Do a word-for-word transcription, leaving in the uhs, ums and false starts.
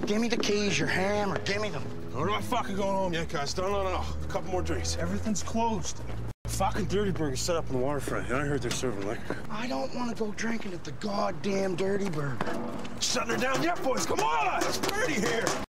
Give me the keys, your hammer. Give me them. We're not fucking going home yet, guys. No, no, no. A couple more drinks. Everything's closed. Fucking Dirty Burger's set up on the waterfront. I heard they're serving liquor. I don't want to go drinking at the goddamn Dirty Burger. Shutting her down yet, boys. Come on! It's dirty here.